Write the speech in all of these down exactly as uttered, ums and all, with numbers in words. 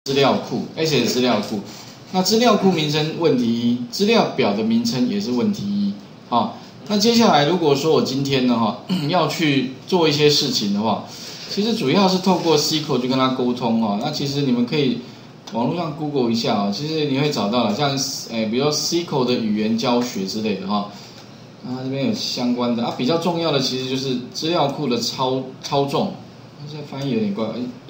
资料库 ，S S 资料库。那资料库名称问题一，资料表的名称也是问题一。好，那接下来如果说我今天呢哈要去做一些事情的话，其实主要是透过 S Q L 去跟他沟通哦。那其实你们可以网络上 Google 一下啊，其实你会找到了，像诶，比如说 S Q L 的语言教学之类的哈。啊，这边有相关的啊，比较重要的其实就是资料库的操操纵，这翻译有点怪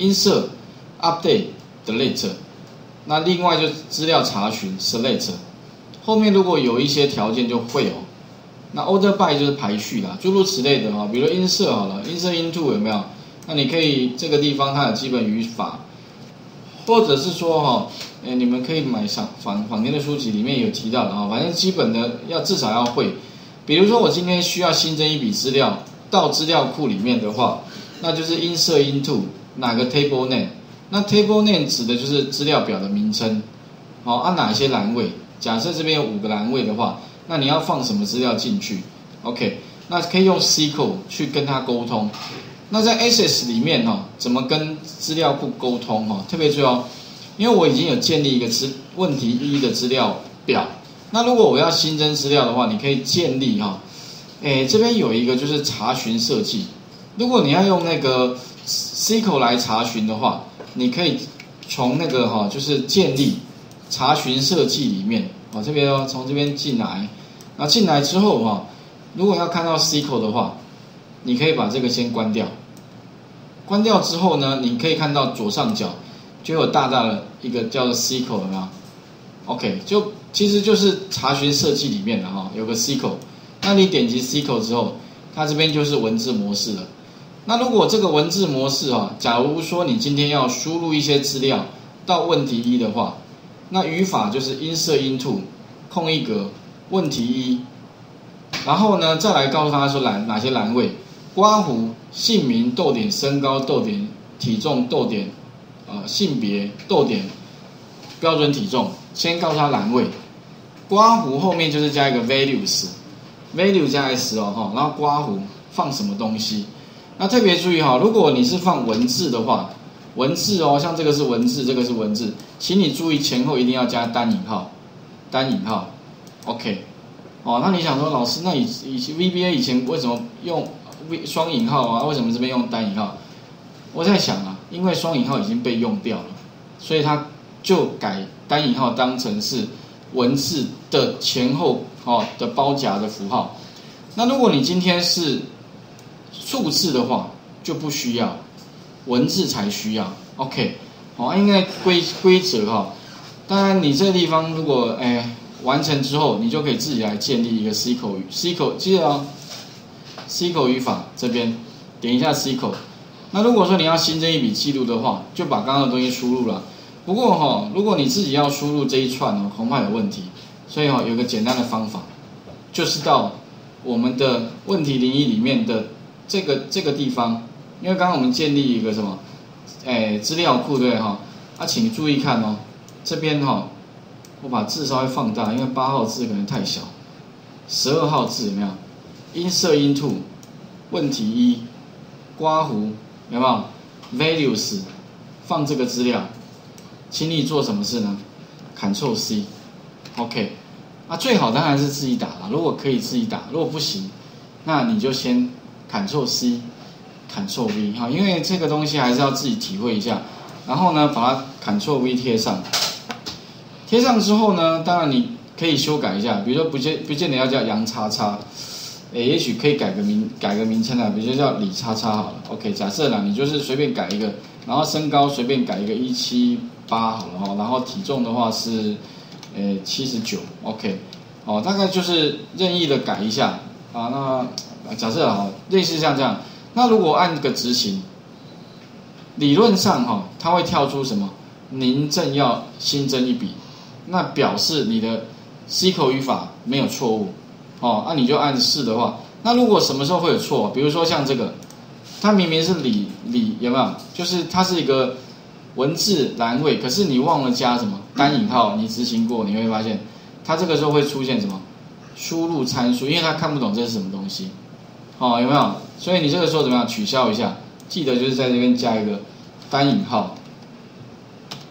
，insert、update、delete， 那另外就资料查询 select， 后面如果有一些条件就会哦，那 order by 就是排序啦，诸如此类的哈，比如 insert 好了 ，insert into 有没有？那你可以这个地方它有基本语法，或者是说哈，诶，你们可以买上坊坊间的书籍里面有提到的哈，反正基本的要至少要会。比如说我今天需要新增一笔资料到资料库里面的话，那就是 insert into 哪个 table name， 那 table name 指的就是资料表的名称，好，按哪些栏位？假设这边有五个栏位的话，那你要放什么资料进去 ？OK， 那可以用 S Q L 去跟它沟通。那在 S S 里面哈，怎么跟资料库沟通哈？特别重要，因为我已经有建立一个资问题一的资料表。那如果我要新增资料的话，你可以建立哈，诶，这边有一个就是查询设计。如果你要用那个 S Q L 来查询的话，你可以从那个哈，就是建立查询设计里面，啊这边哦，从这边进来，那进来之后哈，如果要看到 S Q L 的话，你可以把这个先关掉。关掉之后呢，你可以看到左上角就有大大的一个叫做 S Q L 有没有 ？OK， 就其实就是查询设计里面的哈，有个 S Q L， 那你点击 S Q L 之后，它这边就是文字模式了。那如果这个文字模式啊，假如说你今天要输入一些资料到问题一的话，那语法就是 insert into 空一格问题一，然后呢再来告诉他说栏哪些栏位，括弧姓名逗点身高逗点体重逗点呃性别逗点标准体重。先告诉他栏位，括弧后面就是加一个 values，value 加 s 哦哈，然后括弧放什么东西。那特别注意哈，如果你是放文字的话，文字哦，像这个是文字，这个是文字，请你注意前后一定要加单引号，单引号 ，OK， 哦，那你想说老师，那以以 V B A 以前为什么用双引号啊？为什么这边用单引号？我在想啊，因为双引号已经被用掉了，所以它就改单引号当成是文字的前后哦的包夹的符号。那如果你今天是数字的话，就不需要，文字才需要。OK， 好，应该规规则哈。当然你这个地方如果哎完成之后，你就可以自己来建立一个 S Q L 语 S Q L 记得哦 ，S Q L 语法这边点一下 S Q L。那如果说你要新增一笔记录的话，就把刚刚的东西输入了。不过哈、哦，如果你自己要输入这一串哦，恐怕有问题。所以哈、哦，有个简单的方法，就是到我们的问题零一里面的这个这个地方，因为刚刚我们建立一个什么，哎，资料库对哈，啊，请注意看哦，这边哈、哦，我把字稍微放大，因为八号字可能太小，十二号字有没有 ？insert into 问题一，括弧有没有 ？values 放这个资料。请你做什么事呢 ？Ctrl C， OK， 啊，最好当然是自己打了。如果可以自己打，如果不行，那你就先 Ctrl C，Ctrl V 哈，因为这个东西还是要自己体会一下。然后呢，把它 Ctrl V 贴上，贴上之后呢，当然你可以修改一下，比如说不见不见得要叫杨叉叉，诶，也许可以改个名改个名称啊，比如说叫李叉叉好了。OK， 假设啦，你就是随便改一个，然后身高随便改一个一七八好了哈，然后体重的话是，呃七十九 ，OK， 哦，大概就是任意的改一下啊。那假设哈，类似像这样，那如果按个执行，理论上哈，它会跳出什么？您正要新增一笔，那表示你的 S Q L 语法没有错误，哦，那你就按是的话，那如果什么时候会有错？比如说像这个，它明明是李李有没有？就是它是一个文字栏位，可是你忘了加什么单引号，你执行过，你会发现它这个时候会出现什么输入参数，因为它看不懂这是什么东西，哦，有没有？所以你这个时候怎么样取消一下？记得就是在这边加一个单引号，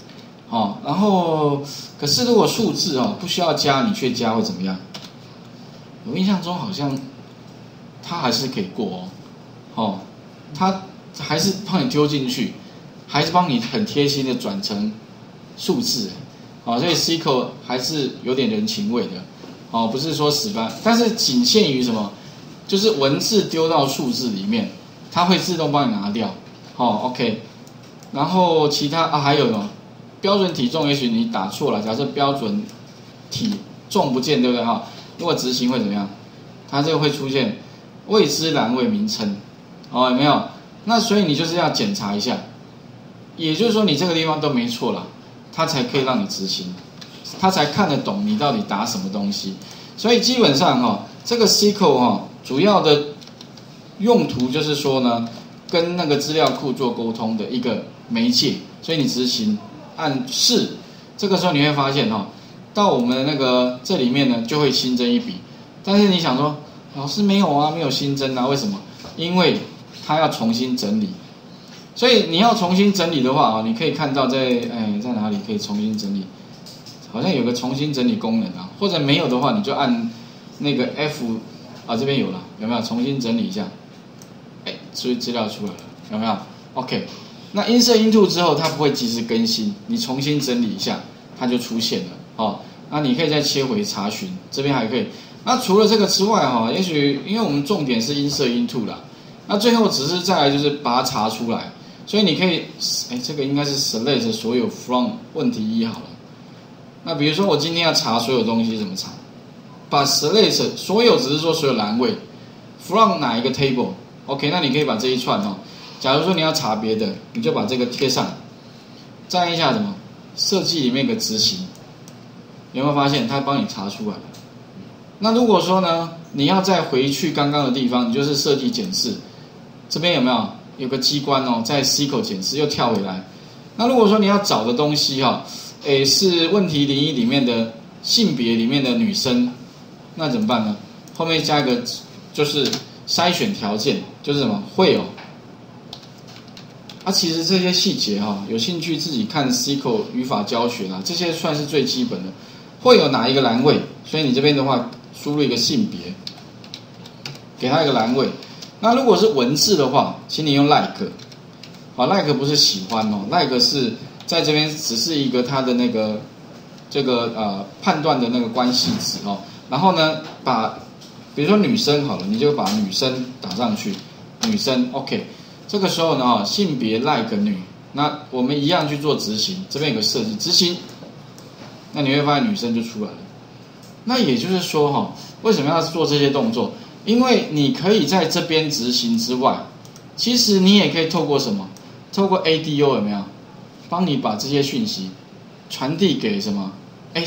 哦，然后可是如果数字哦不需要加，你却加会怎么样？我印象中好像它还是可以过哦，哦，它还是帮你丢进去，还是帮你很贴心的转成数字，哦，所以 S Q L 还是有点人情味的，哦，不是说死板，但是仅限于什么？就是文字丢到数字里面，它会自动帮你拿掉，哦 ，OK， 然后其他啊还有什么标准体重？也许你打错了，假设标准体重不见，对不对哈？如果执行会怎么样？它这个会出现未知栏位名称，哦，有没有？那所以你就是要检查一下，也就是说你这个地方都没错了，它才可以让你执行，它才看得懂你到底打什么东西。所以基本上哈，这个 S Q L 哈。主要的用途就是说呢，跟那个资料库做沟通的一个媒介，所以你执行按是，这个时候你会发现哈、哦，到我们的那个这里面呢就会新增一笔，但是你想说老师没有啊，没有新增啊，为什么？因为它要重新整理，所以你要重新整理的话啊，你可以看到在哎在哪里可以重新整理，好像有个重新整理功能啊，或者没有的话你就按那个 F。啊，这边有了，有没有？重新整理一下，哎，所以资料出来了，有没有 ？OK， 那 insert into 之后，它不会及时更新，你重新整理一下，它就出现了，哦。那你可以再切回查询，这边还可以。那除了这个之外，哈、哦，也许因为我们重点是 insert into 啦，那最后只是再来就是把它查出来，所以你可以，哎，这个应该是 select 所有 from 问题一好了。那比如说我今天要查所有东西，怎么查？把 select 所有只是说所有栏位 from 哪一个 table OK， 那你可以把这一串哦，假如说你要查别的，你就把这个贴上，再按一下什么设计里面有个执行，有没有发现它帮你查出来了？那如果说呢，你要再回去刚刚的地方，你就是设计检视，这边有没有有个机关哦，在 S Q L 检视又跳回来。那如果说你要找的东西哈、哦，诶是问题零一里面的性别里面的女生。那怎么办呢？后面加一个就是筛选条件，就是什么会有。啊，其实这些细节哈、哦，有兴趣自己看 S Q L 语法教学啦，这些算是最基本的。会有哪一个栏位？所以你这边的话，输入一个性别，给它一个栏位。那如果是文字的话，请你用 like， 好 ，like 不是喜欢哦 ，like 是在这边只是一个它的那个这个呃判断的那个关系值哦。然后呢，把比如说女生好了，你就把女生打上去，女生 OK。这个时候呢，性别 like 女，那我们一样去做执行，这边有个设计执行，那你会发现女生就出来了。那也就是说哈，为什么要做这些动作？因为你可以在这边执行之外，其实你也可以透过什么？透过 A D O 有没有？帮你把这些讯息传递给什么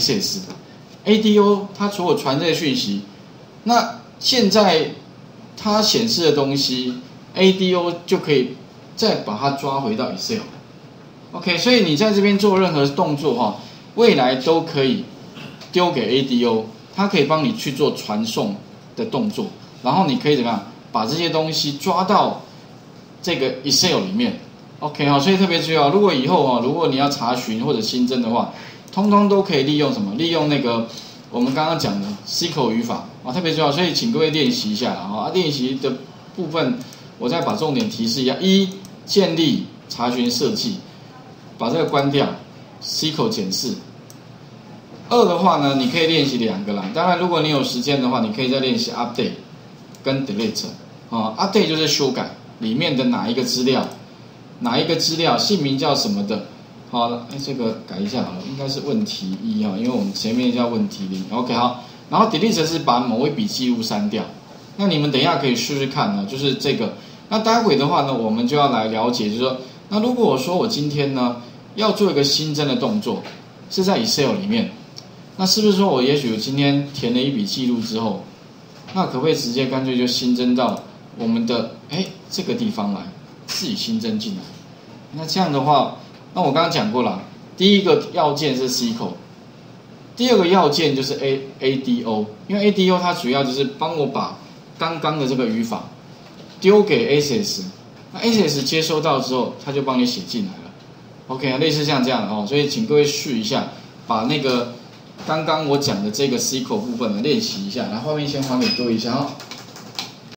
Access。A D O 它除了传这些讯息，那现在它显示的东西 A D O 就可以再把它抓回到 Excel。OK， 所以你在这边做任何动作哈，未来都可以丢给 A D O， 它可以帮你去做传送的动作，然后你可以怎么样把这些东西抓到这个 Excel 里面。OK 哈，所以特别注意哦，如果以后哈，如果你要查询或者新增的话，通通都可以利用什么？利用那个我们刚刚讲的 S Q L 语法啊，特别重要，所以请各位练习一下啊。练习的部分，我再把重点提示一下：一、建立查询设计，把这个关掉 ，S Q L 检视。二的话呢，你可以练习两个啦。当然，如果你有时间的话，你可以再练习 update 跟 delete 啊。update 就是修改里面的哪一个资料，哪一个资料姓名叫什么的。好了，哎，这个改一下好了，应该是问题一哈，因为我们前面叫问题零 ，OK 好。然后 delete 是把某一笔记录删掉。那你们等一下可以试试看呢，就是这个。那待会的话呢，我们就要来了解，就是说，那如果我说我今天呢要做一个新增的动作，是在 Excel 里面，那是不是说我也许我今天填了一笔记录之后，那可不可以直接干脆就新增到我们的哎这个地方来，自己新增进来？那这样的话。那我刚刚讲过了，第一个要件是 S Q L， 第二个要件就是 A A D O， 因为 A D O 它主要就是帮我把刚刚的这个语法丢给 Access， 那 Access 接收到之后，它就帮你写进来了。 OK 啊，类似像这样哦，所以请各位试一下，把那个刚刚我讲的这个 C 口部分呢练习一下，然后画面先还给各位一下哦。